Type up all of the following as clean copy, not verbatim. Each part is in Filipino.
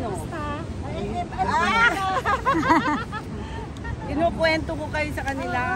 Sino? Ah! Kinukwento ko kayo sa kanila.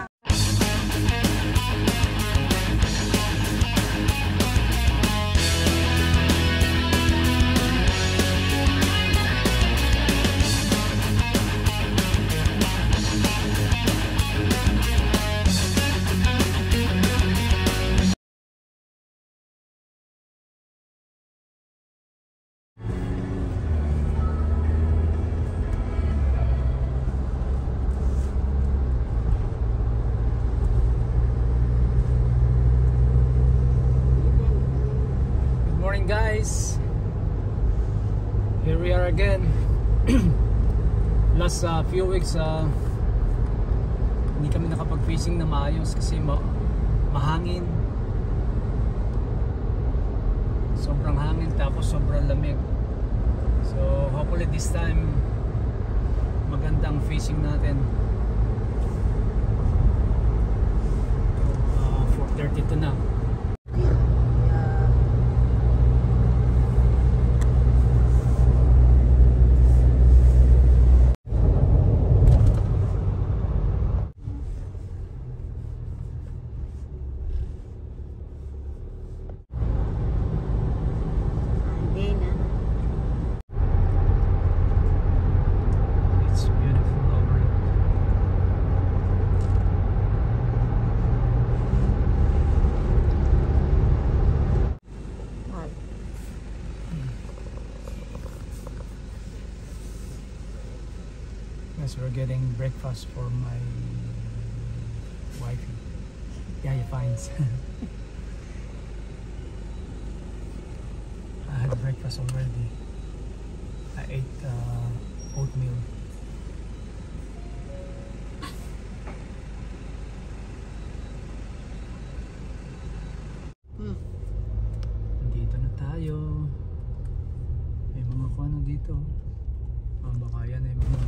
Guys, here we are again. Last few weeks hindi kami nakapag-fishing na maayos kasi mahangin, sobrang hangin tapos sobrang lamig. So hopefully this time magandang fishing natin. 4:32 na. We're getting breakfast for my wifey. Yeah, finds. I had breakfast already. I ate oatmeal. Dito na tayo. May mga kuano dito. Baka yan ay mga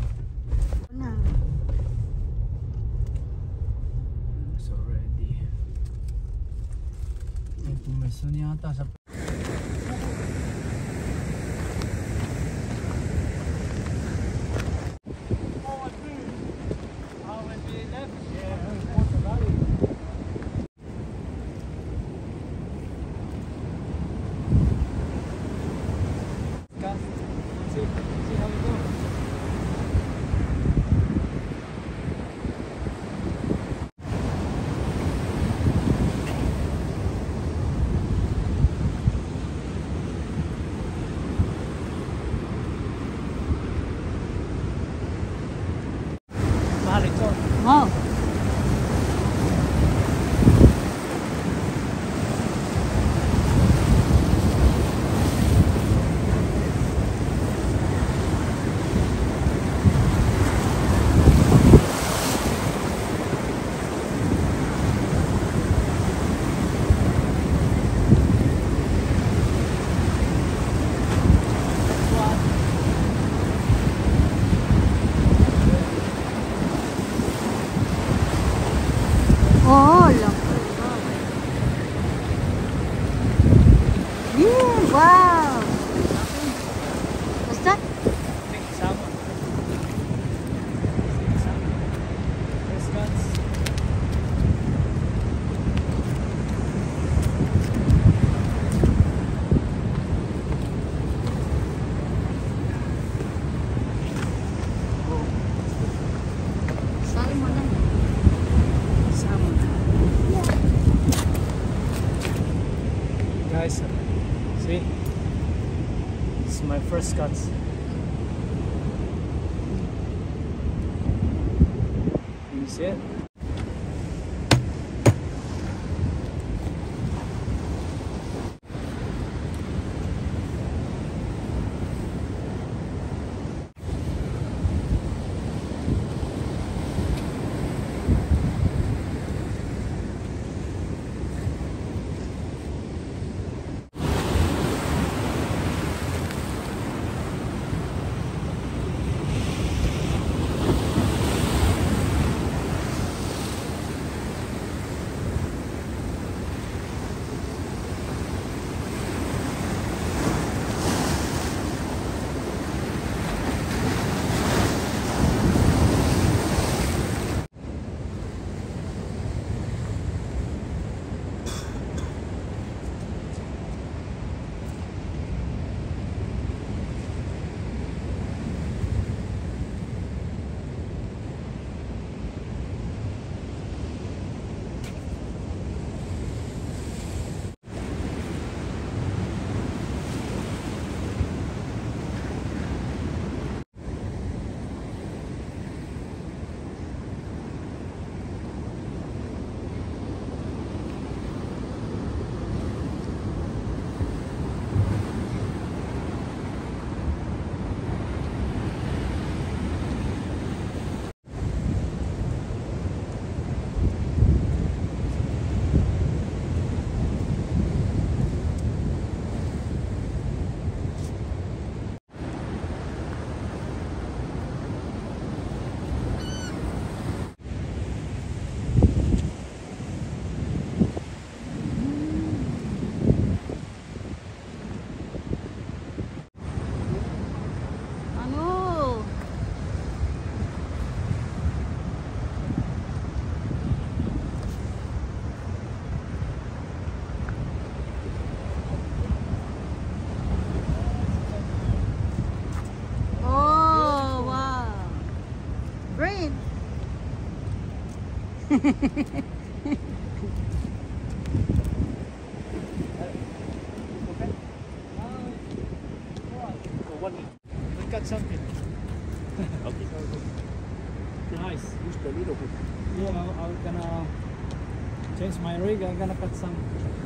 so ready. May pumeso niya ata sa Wow. Oh, look. Yeah, wow. What's that? salmon. There's guts. Guys, see? This is my first cuts. You see it? We got something. Okay. Nice. Just a little bit. Yeah, I'm gonna change my rig. I'm gonna cut some.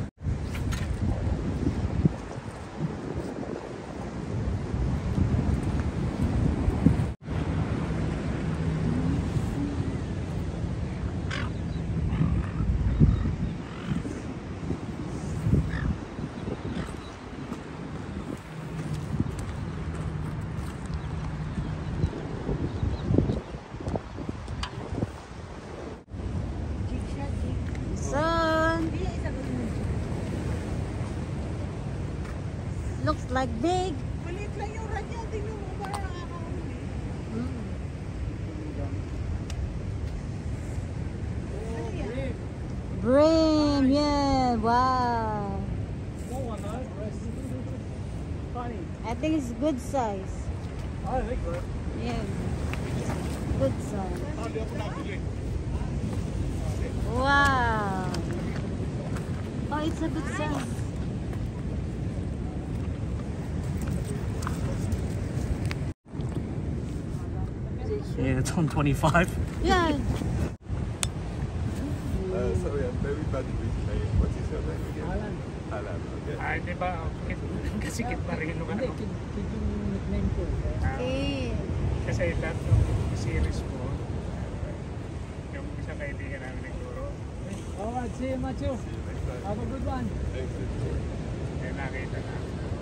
Son. Looks like big. Maliit lang yung radya. Tingnan mo ba nakakahuli? Ano yan? Brim, yeah, wow. Funny. I think it's good size. I think so. Yeah, good size. Wow. Oh, it's a good size. Yeah, it's on 25. Yeah. Sorry, I'm very bad with names. What is your name again? Alan. Alan, okay. Ay, di ba? Kasi Kit Marino ka. Hindi, Kit yung nickname ko. Okay. Kasi lahat ng series ko, yung isang kaibigan namin nagturo. Alright, see you, Matthew. See you next time. Have a good one. Thanks. Kaya nakita na.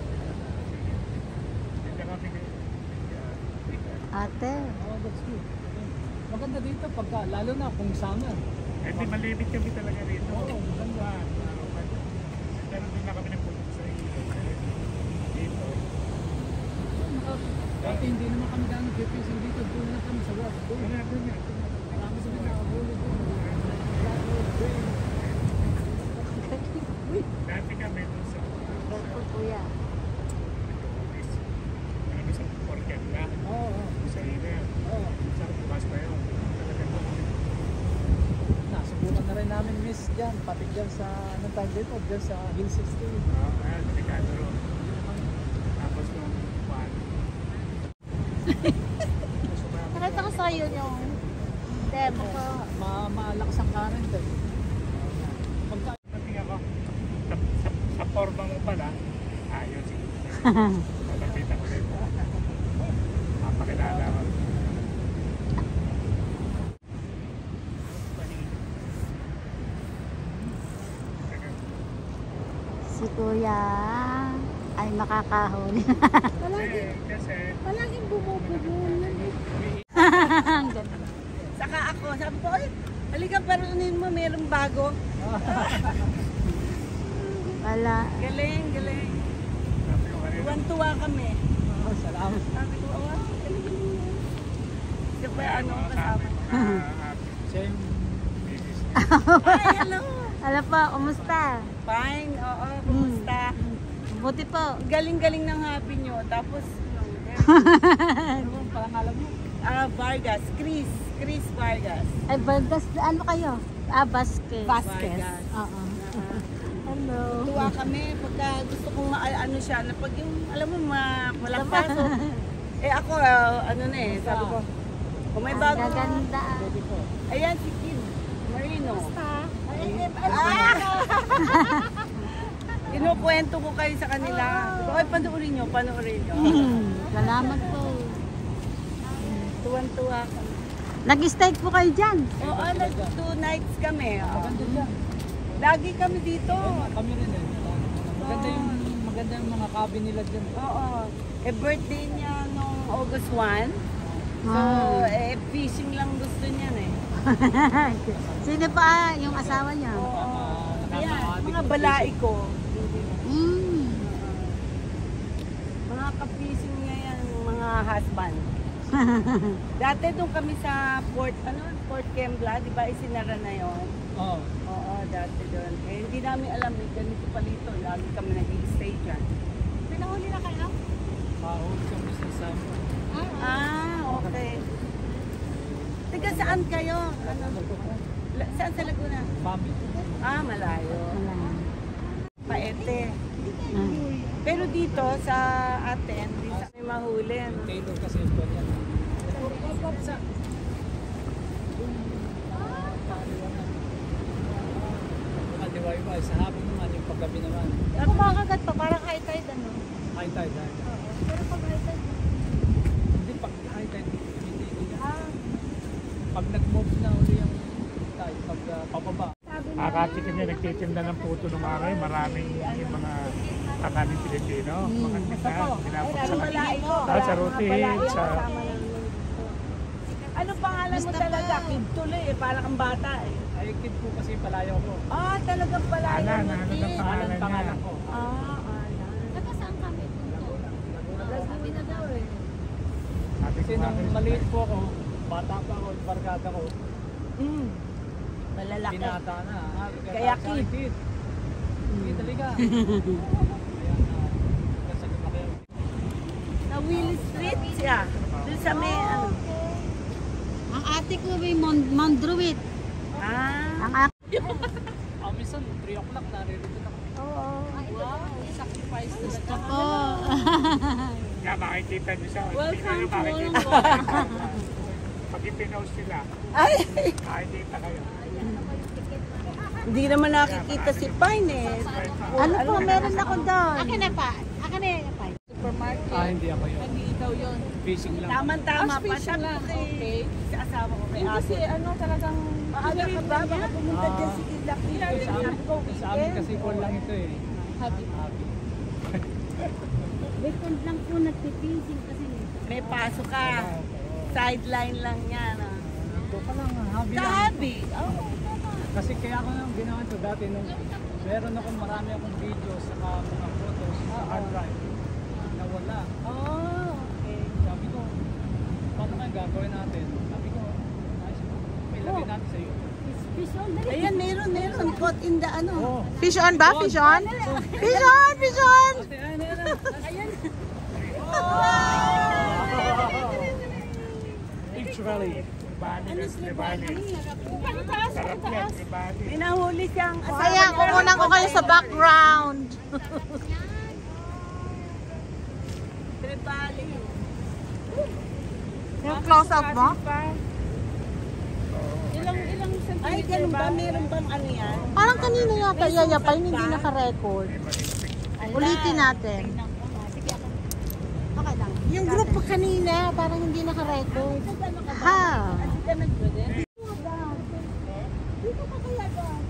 Hindi kami Ate. Oh, that's good. Maganda dito pagka, lalo na kung summer. Eh, di malibit kami talaga rito. Oo, maganda. Pero din na kami nagpupunta sa dito. Dati hindi naman kami gano'n fishing dito. Doon na kami sa work. Doon na. Marami sa mga nakahuli doon. Dati kami doon sa Careful, kuya. kami sa Porket na. Oo. Sa email. Oo. Sa bus pa yun. Nasubukan na rin namin miss dyan. Pati dyan sa, anong tawag dito? Dyan sa Hill 16. Oo, ayan. Delikado rin. Tapos nung one. Nakita ko sa'yo yung demo ko. Malakas ang current eh. Pagka nating ako, sa forma mo pala, ayun sige. Nakita ko dito. Mapakilala ko. Si kuya ay makakahuli. Kasi Palaging bumubugol. Ang ganda. Saka ako, sabi ko, ay, halika parunin mo, merong bago. Wala. Galing, galing. sabi ko kanina, Tuwan-tuwa kami. salamat. Sabi ko, oh, galing. Siya ba ano kasama? Siya yung babies. Ay, hello. Alam po, kumusta? Fine, oo, kumusta? Buti po. Galing-galing ng hobby nyo. Tapos, Ano bang pangalan mo? Vargas, Chris Vargas. Ay, Vargas, ano kayo? Ah, Vasquez. Vargas. Oo. Ah, Hello. tuwa kami pagka gusto kong ano siya, na pag yung, alam mo, malagpas. Eh ako, ano na eh, sabi ko, kung may Ang bago, gaganda. ayan si Kid Marino. Kinukwento ko kayo sa kanila. Okay, panoorin nyo, panoorin nyo. Salamat po. Tuwan-tuwa kami. Nag-stay po kayo dyan. Oo, nag-2 nights kami. Oo. Maganda dyan. Lagi kami dito. Kami rin eh. Maganda yung mga cabin nila dyan. Oo. Eh, birthday niya nung August 1. So, eh, fishing lang gusto niya eh. Sino pa yung asawa niya? Oo. Ayan, mga balai ko. Mm. Mga ka-fishing niya yan, mga husband. Dati doon kami sa Port Kembla, di ba isinara na yon? Oo. Oo, dati doon. Eh, hindi namin alam, eh, ganito palito. Lagi kami nag-i-stay dyan. Pinahuli na kayo? Mahuli kami sa Samo. Ah, okay. Tiga saan kayo? Ano? Saan sa Laguna? Family. Ah, malayo. Paete. Pero dito sa atin, dito may mahuli. No? Taylor kasi ito yan. Kaliwa-iwa, sa hapon naman, yung paggabi naman. Ako makakagat pa, parang high tide ano. High tide, high tide. Pero pag high tide, Hindi, pag high tide, hindi. Pag nag-move na uli yung tide, pag pababa. Nakakatikin niya, nagtitinda ng puto ng araw, maraming yung mga kakanin Pilipino, mga tindahan, pinapagsalan. Sa Ruti Hill, sa... Ano pangalan mo talaga? Kid tuloy eh, parang ang bata eh. Ay, kid po kasi palayaw ko. Ah, talagang pala Alan, yun. ano ang pangalan Ah, ko? Alan. Saka saan kami? Laguna daw eh. Sabi ko nung maliit po ako, bata pa ako, barkada ko, Malalaki. binata na. Kaya kid. Kid. Kid talaga. Kaya kasi lumaki ako. Sa Will Street siya. Doon sa may ano. Ang ate ko may Mondruit. Ah. Ang Minsan, 3 o'clock, naririto na ako. Oo. Wow. Sacrifice talaga. Ako. Kaya makikita niyo siya. Welcome to Pag ipinost sila, Ay, makikita kayo. hindi naman nakikita si Pine eh. Ano po, meron ako doon. Akin na pa. Akin na yan pa. Supermarket. Hindi ako yun. Hindi daw yun. Fishing lang. Tama-tama pa siya. Okay. Sa asawa ko kay Ate. Kasi ano talagang maaga ka ba? Baka pumunta dyan si Lucky. Sa amin kasi call lang ito eh. Happy. Weekend lang po nagpipishing kasi. May paso ka. Sideline lang yan. Ah. Ito pa lang, hobby Sa lang. hobby. Oh. Kasi kaya ako nang ginawa ito dati nung meron akong marami akong videos sa mga photos sa hard drive. Nawala. Oh, okay. Sabi ko, paano kaya gagawin natin? Sabi ko, ayos mo. May lagay natin sa YouTube. Ayan, meron. Caught in the ano. Oh. Fish on ba? Fish on? Fish on! Fish on! Beach Valley. Bali. Sarap yan, di Bali. May nahuli siyang asawa. Kaya kukunan ko kayo sa background. Tribali. Yung close-up mo? Ay, ganun ba? Meron bang ano yan? Parang kanina yata yayapay, hindi naka-record. Ulitin natin. Okay lang. Yung group pa kanina, parang hindi naka-record. Ha? Kasi ka nag-brother? Dito pa kaya doon?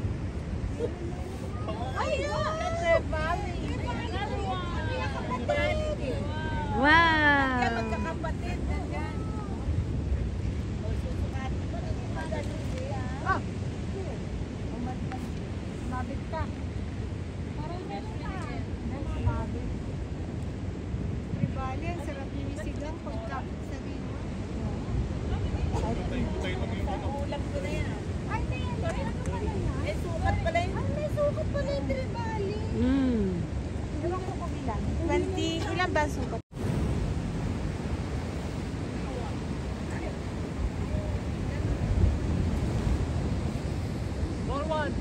Ayun! Tribali. Wow! Magkakapatid. Ganyan. Mabit ka. Parang meron ka. Mabit. Tribali, ang sarap nilisigang pagkapit sa rin. Ulam ko na yan. Ay, tingin. Meron ka pala yan. May sukat pala yun. Ay, may sukat pala yung tribali. Ewan ko kung ilan. 20, ilan ba ang sukat? Forward!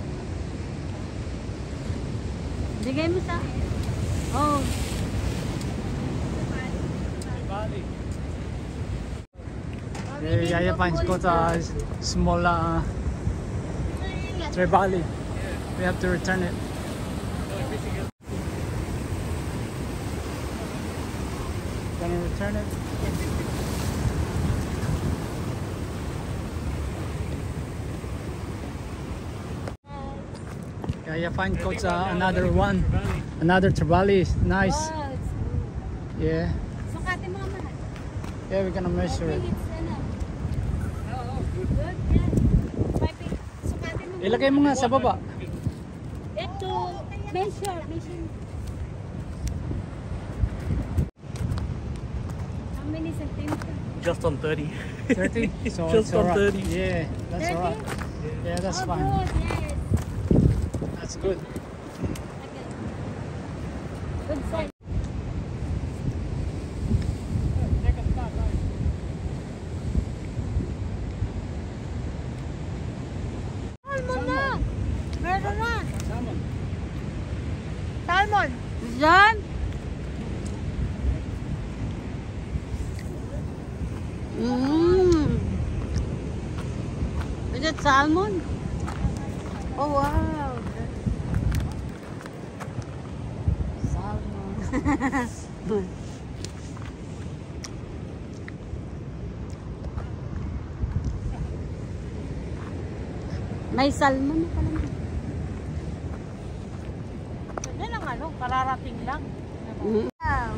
Bigay mo sa... Oh. Bali. Yaya finds got a small trevally. We have to return it. Can you return it? Yaya find got another one, another trevally. Nice. Yeah. Sukatin mo naman. Yeah, we're gonna measure it. Ilagay mo nga sa baba. Ito, measure. How many centimeters? Just on 30. 30? So Just it's on alright. 30. Yeah, that's 30? alright. Yeah, that's Oh, fine. good, yes. That's good. Okay. Good size. Salmon. Oh, wow. Salmon. May salmon na pala. Yan lang ano, kararating lang. Wow.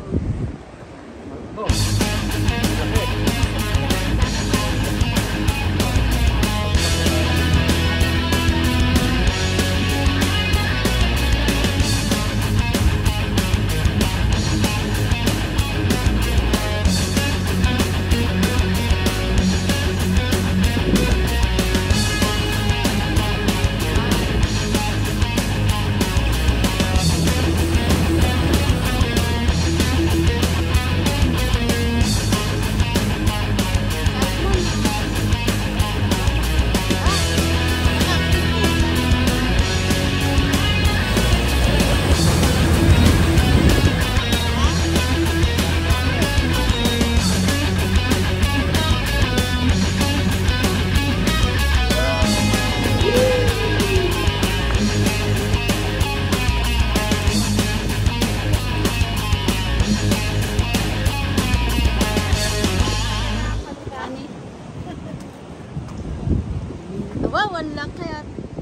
Wow, wala kaya.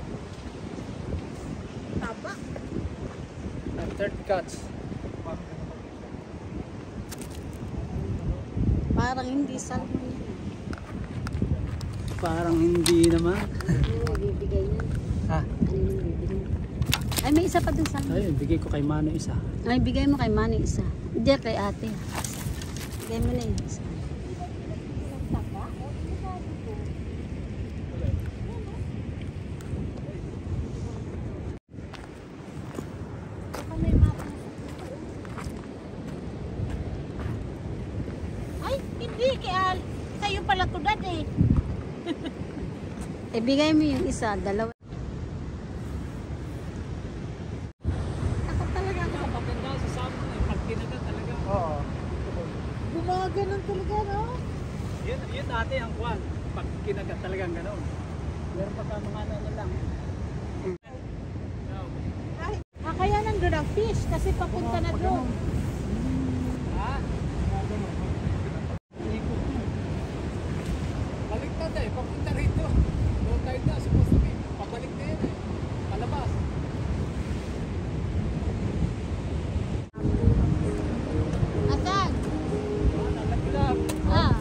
Taba. Third cuts. Parang hindi salmon yan. Parang hindi naman. Ano bibigay niya? Ha? Ano yung bibigay? Ay, may isa pa dun salmon. Ayun, bigay ko kay Mano isa. Ay, bigay mo kay Manny isa. Hindi, kay ate. Bigay mo na yung isa. Ay, hindi. Kaya sa'yo pala to dad eh. Ibigay mo yung isa, dalawa. Ako talaga. Maganda sa sabon eh. Pag kinagat talaga. Oo. Gumaganon talaga, no? Yun dati ang kwan. Pag kinagat talagang gano'n. Meron pa mga ano lang. Kaya nandun ang fish kasi papunta na doon. Ha? Baliktad eh. Papunta rito. Doon tayo na. Supposed to be. Pabalik na yun eh. Palabas. Asan? Nalaglag. Ah.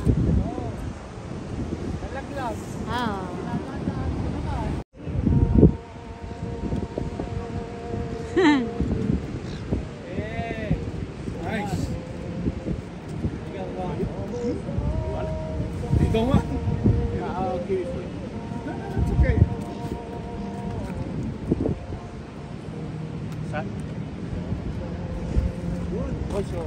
Nalaglag. Ah. Eh. Nice. You don't want? Yeah, I'll give it for you. No, it's okay. Son? Good. Also,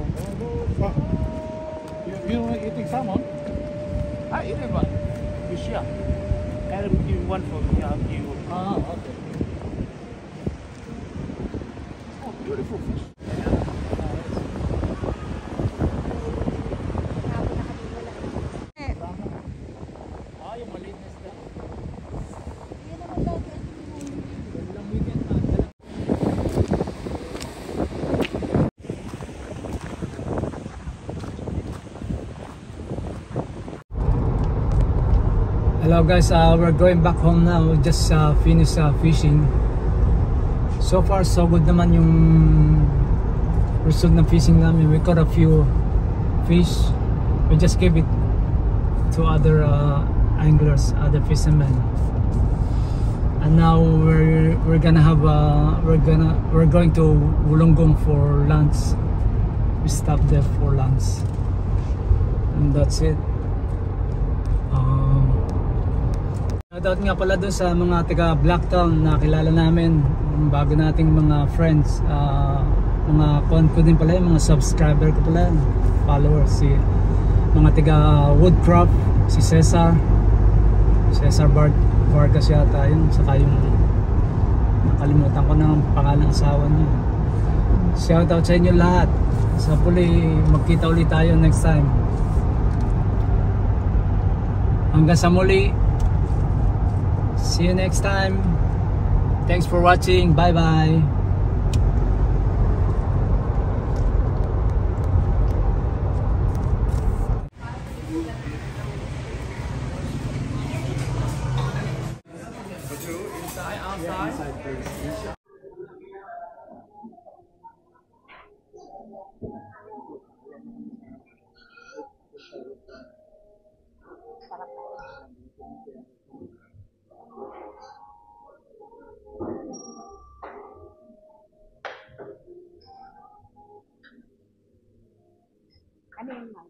you eating salmon? I eat it, but you share. I'll give you one for me. I'll give you. Ah, okay. Oh, beautiful fish. Ah, yung maliit na isda. Walang weekend na. Hello guys, we're going back home now. We just finished fishing. So far so good naman yung result ng fishing namin. We caught a few fish. We just gave it to other anglers, other fishermen. And now we're gonna have we're going to Wollongong for lunch. We stopped there for lunch. And that's it. Shoutout nga pala doon sa mga taga Blacktown na kilala namin, bago nating mga friends, mga con ko din pala, yung mga subscriber ko pala, followers, si mga taga Woodcraft, si Cesar Vargas yata yun, saka yung nakalimutan ko ng pangalan ng asawa niya. Shoutout sa inyo lahat. Sa hopefully magkita ulit tayo next time. Hanggang sa muli. See you next time. Thanks for watching. Bye bye. Ano yung mic?